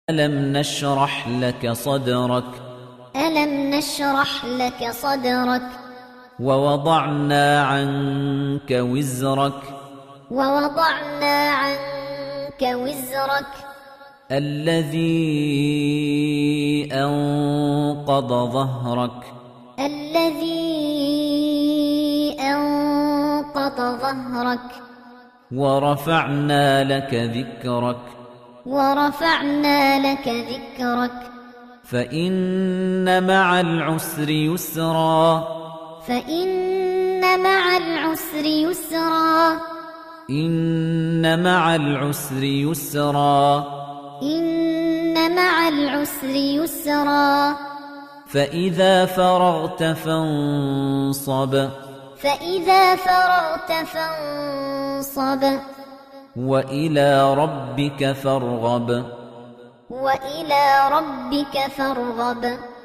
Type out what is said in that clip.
ألم نشرح لك صدرك ألم نشرح لك صدرك ووضعنا عنك وزرك ووضعنا عنك وزرك الذي أنقض ظهرك الذي أنقض ظهرك ورفعنا لك ذكرك ورفعنا لك ذكرك فإن مع العسر يسرا فإن مع العسر يسرا إن مع العسر يسرا إن مع العسر يسرا فإذا فرغت فانصب فإذا فرغت فانصب وإلى ربك فارغب وإلى ربك فارغب